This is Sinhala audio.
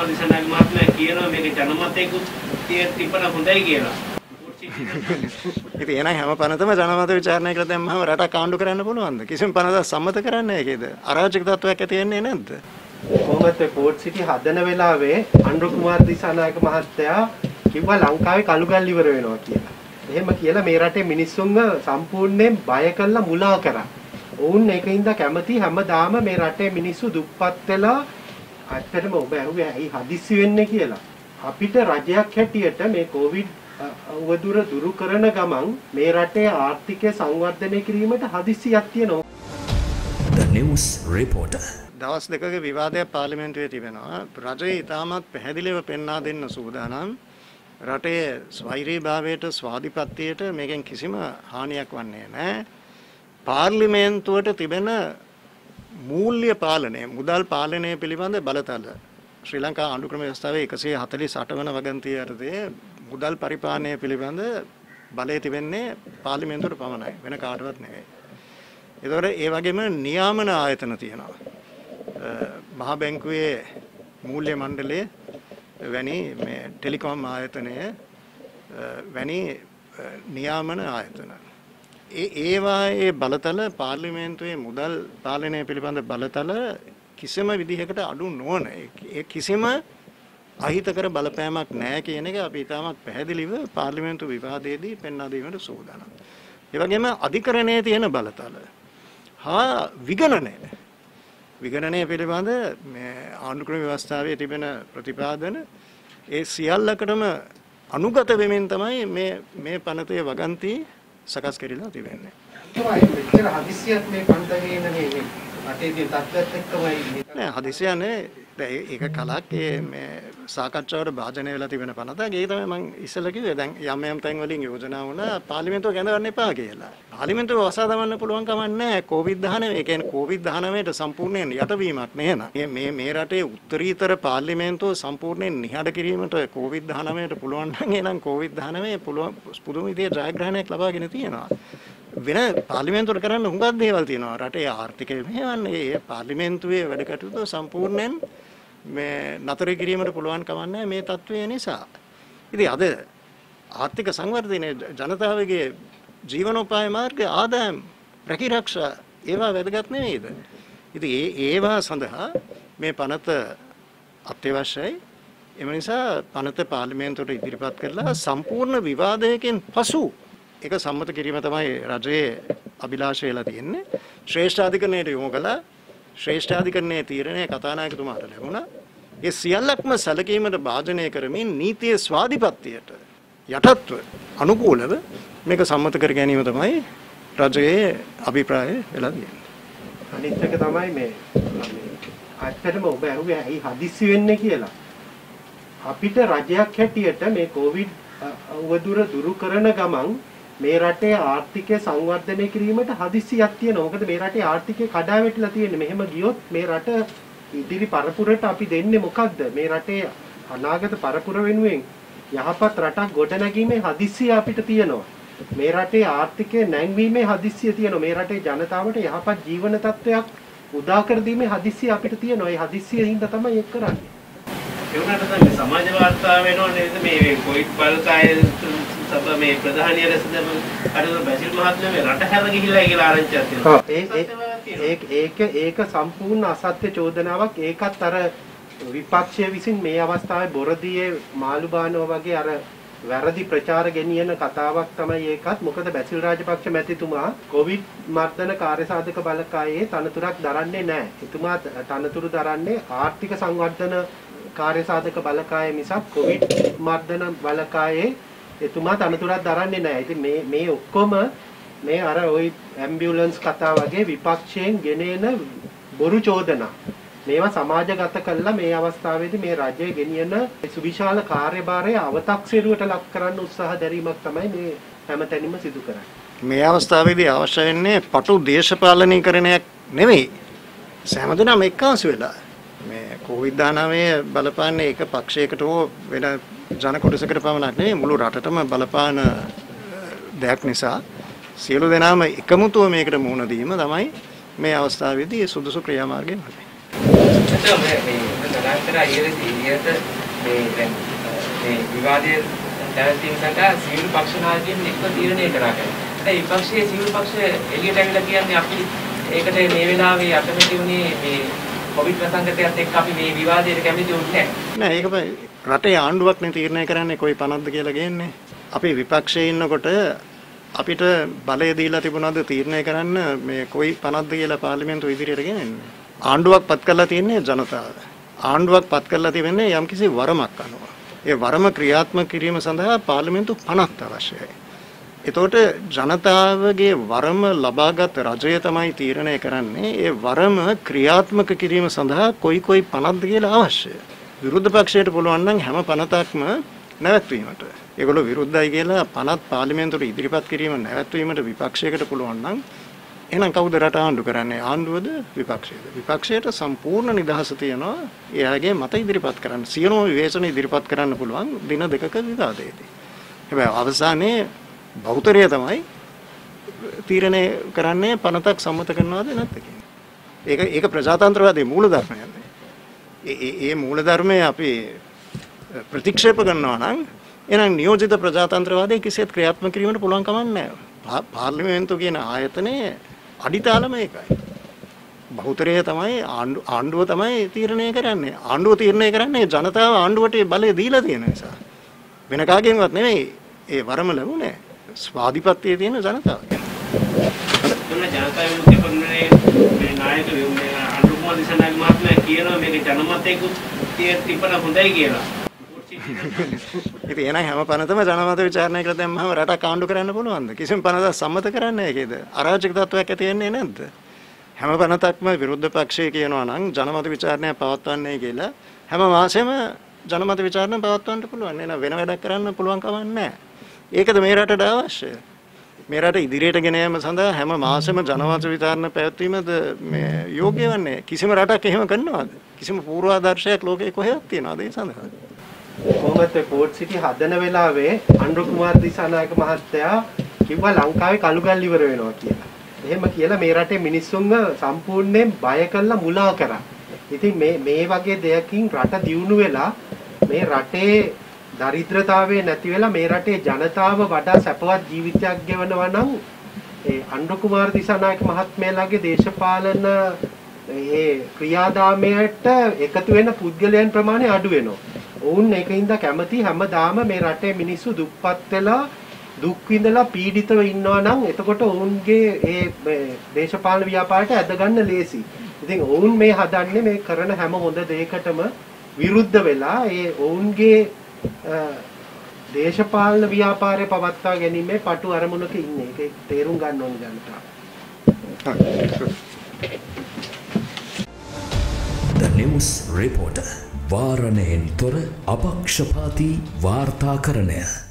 කුමාර දිසානායක මහත්මයා කියනවා මේක ජනමතයකුත් තිබ්බන හොඳයි කියලා. ඉතින් එනං හැම පනතම ජනමත විචාරණය කරලා දැම්මම රටක් ආණ්ඩු කරන්න පුළුවන්ද? කිසිම පනතක් සම්මත කරන්නේ නැහැ කේද? අරාජක තත්වයක් ඇති වෙන්නේ නැද්ද? කොහොමද පෝට් සිටි හදන වෙලාවේ අනුර කුමාර දිසානායක මහත්තයා කිව්වා ලංකාවේ කළුගල් ඉවර වෙනවා කියලා. එහෙම කියලා මේ රටේ මිනිස්සුන්ව සම්පූර්ණයෙන් බය කරලා මුලා කරා. ඔවුන් ඒකින්ද කැමති හැමදාම මේ රටේ මිනිස්සු දුප්පත් වෙලා ඇත්තටම ඔබ ඇහුවේ ඇයි හදිස්සි වෙන්නේ කියලා. අපිට රජයක් හැටියට මේ කොවිඩ් උවදුර දුරු කරන ගමන් මේ රටේ ආර්ථිකය සංවර්ධනය කිරීමට හදිස්සියක් තියෙනවා. The News Reporter. දවස් දෙකක විවාදයක් පාර්ලිමේන්තුවේ තිබෙනවා. රජය ඉතාමත් පැහැදිලිව පෙන්වා දෙන්න සූදානම්. රටේ ස්වෛරීභාවයට ස්වාධිපත්‍යයට මේකෙන් කිසිම හානියක් වන්නේ නැහැ. පාර්ලිමේන්තුවට තිබෙන මූල්‍ය පාලනය, මුදල් පාලනය පිළිබඳ බලතල ශ්‍රී ලංකා ආණ්ඩු ක්‍රම ව්‍යවස්ථාවේ 148 වන වගන්තිය යටතේ මුදල් පරිපාලනය පිළිබඳ බලය තිබෙන්නේ පාර්ලිමේන්තුවට පමණයි, වෙන කාටවත් නෙවෙයි. ඒතකොට ඒ වගේම නියාමන ආයතන තියෙනවා. මහා බැංකුවේ මූල්‍ය මණ්ඩලයේ වැනි මේ ටෙලිකොම් ආයතනය වැනි නියාමන ආයතන. ඒවායේ බලතල පාර්ලිමේන්තුවේ මුදල් පාලනය පිළිබඳ බලතල කිසිම විදිහකට අඩු නොවන ඒ කිසිම අහිතකර බලපෑමක් නැහැ කියන එක අපි ඉතාමත් පැහැදිලිව පාර්ලිමේන්තු විවාදයේදී පෙන්වා දීමට සූදානම්. ඒ වගේම අධිකරණයේ තියෙන බලතල හා විගණනය පිළිබඳ මේ ආණ්ඩු ක්‍රම ව්‍යවස්ථාවේ තිබෙන ප්‍රතිපාදන ඒ සියල්ලකටම අනුගත වෙමින් තමයි මේ පනතේ වගන්ති සකස් කරලා තිබෙන්නේ. මෙච්චර හදිස්සියක් මේ පන්තගේ නෙමෙයි. අතේදී තත්ත්වයක් එක්කමයි නෑ හදිස්සිය නේ. ඒක කලක් මේ සාකච්ඡාවට භාජනය වෙලා තිබෙන පනතක්. ඒක තමයි මම ඉස්සෙල්ලා කිව්වේ. දැන් යම් තැන් වලින් යෝජනා වුණා පාර්ලිමේන්තුව කැඳවන්න එපා කියලා. පාර්ලිමේන්තුව වසා දමන්න පුළුවන් කමක් නැහැ. COVID-19 ඒ කියන්නේ COVID-19ට සම්පූර්ණයෙන් යටවීමක් නෙහෙන. මේ රටේ උත්තරීතර පාර්ලිමේන්තුව සම්පූර්ණයෙන් නිහඬ කිරීමට COVID-19ට පුළුවන් නම් එහෙනම් COVID-19 පුළුවන් පුදුම විදිහේ ජයග්‍රහණයක් ලබාගෙන තියෙනවා. වෙන පාර්ලිමේන්තුවට කරන්න හුඟක් දේවල් තියෙනවා. රටේ ආර්ථිකය මෙහෙවන්නේ ඒ පාර්ලිමේන්තුවේ වැඩ කටයුතු සම්පූර්ණයෙන් මේ නතර කිරීමට පුළුවන් කමක් නැහැ මේ තත්ත්වය නිසා. ඉතින් අද ආර්ථික සංවර්ධනයේ ජනතාවගේ ජීවනෝපාය මාර්ග ආදායම් රැකීරක්ෂා ඒවා වැදගත් නෙවෙයිද? ඉතින් ඒවා සඳහා මේ පනත අත්‍යවශ්‍යයි. එම නිසා පනත පාර්ලිමේන්තුවට ඉදිරිපත් කරලා සම්පූර්ණ විවාදයකින් පසු ඒක සම්මත කිරීම තමයි රජයේ අභිලාෂය වෙලා තියෙන්නේ. ශ්‍රේෂ්ඨ අධිකරණයට යොමු කළා. ශ්‍රේෂ්ඨ අධිකරණයේ තීරණය කතානායකතුමාට ලැබුණා. ඒ සියල්ලක්ම සැලකීමට භාජනය කරමින් නීතියේ ස්වාධිපත්‍යයට යටත්ව අනුකූලව මේක සම්මත කර ගැනීම තමයි රජයේ අභිප්‍රායය වෙලා තියෙන්නේ. අනිත් එක තමයි මේ ඇත්තටම ඔබ ඇහුවේ ඇයි හදිස්සි වෙන්නේ කියලා. අපිට රජයක් හැටියට මේ කොවිඩ් උවදුර දුරු කරන ගමන් මේ රටේ ආර්ථිකය සංවර්ධනය කිරීමට හදිස්සියක් තියෙනවා. මොකද මේ රටේ ආර්ථිකය කඩා වැටිලා තියෙන්නේ. මෙහෙම ගියොත් මේ රට ඉදිරි පරපුරට අපි දෙන්නේ මොකද්ද? මේ රටේ අනාගත පරපුර වෙනුවෙන් යහපත් රටක් ගොඩනැගීමේ හදිස්සිය අපිට තියෙනවා. මේ රටේ ආර්ථිකය නැංවීමේ හදිස්සිය තියෙනවා. මේ රටේ ජනතාවට යහපත් ජීවන තත්ත්වයක් උදා කර දීමේ හදිස්සිය අපිට තියෙනවා. ඒ හදිස්සිය හින්දා තමයි ඒක කරන්නේ. ඒ වුණාට තමයි සමාජ වාර්තා වෙනව නේද මේ කොවිඩ් බලකාය සබ මේ ප්‍රධානීය රැස්දම අර බැසිල් මහත්මයා මේ රට හැර ගිහිල්ලා කියලා ආරංචියක් තියෙනවා. ඒක සම්පූර්ණ අසත්‍ය චෝදනාවක්. ඒකත් අර විපක්ෂය විසින් මේ අවස්ථාවේ බොරදියේ මාළු බානවා වගේ අර වැරදි ප්‍රචාර ගෙනියන කතාවක් තමයි ඒකත්. මොකද බැසිල් රාජපක්ෂ මැතිතුමා කොවිඩ් මර්ධන කාර්යසාධක බලකායේ තනතුරක් දරන්නේ නැහැ. එතුමා තනතුරු දරන්නේ ආර්ථික සංවර්ධන කාර්යසාධක බලකායේ මිසක් කොවිඩ් මර්ධන බලකායේ එතුමා තනතුරක් දරන්නේ නැහැ. ඉතින් මේ ඔක්කොම මේ අර ওই ඇම්බියුලන්ස් කතා වගේ විපක්ෂයෙන් ගෙනෙන බොරු චෝදනා. මේවා සමාජගත කළා මේ අවස්ථාවේදී මේ රජය ගෙනියන සුවිශාල කාර්යභාරය අව탁සිරුවට ලක් කරන්න උත්සාහ දැරීමක් තමයි මේ හැමතැනම සිදු කරන්නේ. මේ අවස්ථාවේදී අවශ්‍ය වෙන්නේ පටු දේශපාලනීකරණයක් නෙවෙයි. සෑමදෙනාම එක්කාසු වෙලා මේ COVID-19 බලපාන්නේ එක පක්ෂයකට හෝ වෙන ජන කොටසකට පමණක් නෙවෙයි මුළු රටටම බලපාන දෙයක් නිසා සියලු දෙනාම එකමුතුව මේකට මුහුණ දීම තමයි මේ අවස්ථාවේදී සුදුසු ක්‍රියාමාර්ගය වෙන්නේ. සඳහන් කරා ඊට මේ විවාදයේ දැනීම සඳහා සිවිල් පක්ෂ නායකයන් එක්ව තීරණය කරා කියලා. ඒ විපක්ෂයේ සිවිල් පක්ෂ එළියට ඇවිල්ලා කියන්නේ අපි ඒකට මේ වෙලාවේ අකමැති වුණේ මේ කොවිඩ් ප්‍රසංගතයත් එක්ක අපි මේ විවාදයට කැමති වුණේ නැහැ. නෑ ඒක රටේ ආණ්ඩුවක් නේ තීරණය කරන්නේ කොයි පනක්ද කියලා ගේන්නේ. අපි විපක්ෂයේ ඉන්නකොට අපිට බලය දීලා තිබුණාද තීරණය කරන්න මේ කොයි පනක්ද කියලා පාර්ලිමේන්තුව ඉදිරියට ගෙනෙන්නේ. ආණ්ඩුවක් පත් කරලා තියෙන්නේ ජනතාව. ආණ්ඩුවක් පත් කරලා තිබෙන්නේ යම්කිසි වරමක් අනුව. ඒ වරම ක්‍රියාත්මක කිරීම සඳහා පාර්ලිමේන්තු 50ක් අවශ්‍යයි. එතකොට ජනතාවගේ වරම ලබාගත් රජය තමයි තීරණය කරන්නේ ඒ වරම ක්‍රියාත්මක කිරීම සඳහා කොයි පනක්ද කියලා අවශ්‍යයි. විරුද්ධ පක්ෂයට පුළුවන් නම් හැම පනතක්ම නැවැත්වීමට. ඒගොල්ලෝ විරුද්ධයි කියලා පනත් පාර්ලිමේන්තුවට ඉදිරිපත් කිරීම නැවැත්වීමට විපක්ෂයකට පුළුවන් නම් එහෙනම් කවුද රට ආණ්ඩු කරන්නේ? ආණ්ඩුවද විපක්ෂයද? විපක්ෂයට සම්පූර්ණ නිදහස තියෙනවා එයාගේ මත ඉදිරිපත් කරන්න. සියලුම විවේචන ඉදිරිපත් කරන්න පුළුවන් දින දෙකක විවාදයේදී. හැබැයි අවසානයේ බෞතරය තමයි තීරණය කරන්නේ පනතක් සම්මත කරනවාද නැත්ද කියන්නේ. ඒක ප්‍රජාතන්ත්‍රවාදී මූලධර්මයන්නේ. ඒ මූලධර්මය අපි ප්‍රතික්ෂේප කරනවා නම් එහෙනම් නියෝජිත ප්‍රජාතන්ත්‍රවාදයේ කිසිත් ක්‍රියාත්මක කිරීමට පුළුවන් කමක් නැහැ. පාර්ලිමේන්තුව කියන ආයතනයේ අඩිතාලම ඒකයි. බෞතරය තමයි ආණ්ඩුව තමයි තීරණය කරන්නේ. ආණ්ඩුව තීරණය කරන්නේ ජනතාව ආණ්ඩුවට බලය දීලා තියෙන නිසා. වෙන කාගෙන්වත් නෙමෙයි ඒ වරම ලැබුණේ. ස්වාධිපත්‍යයේ තියෙන ජනතාව. දුන්න ජනතාව මුදෙපන්නේ මේ නායක මේ අනුකුමාර දිසානායක මහත්මයා කියනවා මේක ජනමතයක තිබ්බන හොඳයි කියලා. ඉතින් එනං හැම පනතම ජනමත විචාරණය කරලා දැම්මම රටක් ආණ්ඩු කරන්න පුළුවන්ද? කිසිම පනතක් සම්මත කරන්නේ නැහැ කේද? අරාජක තත්වයක් ඇති වෙන්නේ නැද්ද? හැම පනතක්ම විරුද්ධ පක්ෂය කියනවා නම් ජනමත විචාරණය පවත්වන්නේ කියලා හැම මාසෙම ජනමත විචාරණ පවත්වන්න පුළුවන්. එන වෙන වැඩක් කරන්න පුළුවන් කමක් නැහැ. ඒකද මේ රටට අවශ්‍ය. මේ රට ඉදිරියට ගෙන යාම සඳහා හැම මාසෙම ජනමත විචාරණ පැවැත්වීමද මේ යෝග්‍ය වන්නේ. කිසිම රටක් එහෙම කරනවද? කිසිම පූර්වාදර්ශයක් ලෝකේ කොහෙවත් තියනවද ඒ සඳහා? කොහොමද පෝට් සිටි හදන වෙලාවේ අනුකුමාර දිසානායක මහත්තයා කිව්වා ලංකාවේ කළුගල් ඉවර වෙනවා කියලා. එහෙම කියලා මේ රටේ මිනිස්සුන්ව සම්පූර්ණයෙන් බය කරලා මුලා කරා. ඉතින් මේ වගේ දෙයකින් රට දියුණු වෙලා මේ රටේ දරිද්‍රතාවය නැති වෙලා මේ රටේ ජනතාව වඩා සැපවත් ජීවිතයක් ගෙවනවා නම් ඒ අනුකුමාර දිසානායක මහත්මයාගේ දේශපාලන ඒ ක්‍රියාදාමයට එකතු වෙන පුද්ගලයන් ප්‍රමාණය අඩු වෙනවා. ඔවුන් ඒකින්ද කැමති හැමදාම මේ රටේ මිනිස්සු දුප්පත් වෙලා දුක් විඳලා පීඩිතව ඉන්නවා නම් එතකොට ඔවුන්ගේ ඒ දේශපාලන ව්‍යාපාරයට ඇද ගන්න ලේසි. ඉතින් ඔවුන් මේ හදන්නේ මේ කරන හැම හොඳ දෙයකටම විරුද්ධ වෙලා ඒ ඔවුන්ගේ දේශපාලන ව්‍යාපාරය පවත්වා ගැනීමේ පටු අරමුණක ඉන්නේ. ඒක තේරුම් ගන්න ඕන ජනතාව. The News Reporter වාරණයෙන් තොර අපක්ෂපාතී වාර්තාකරණය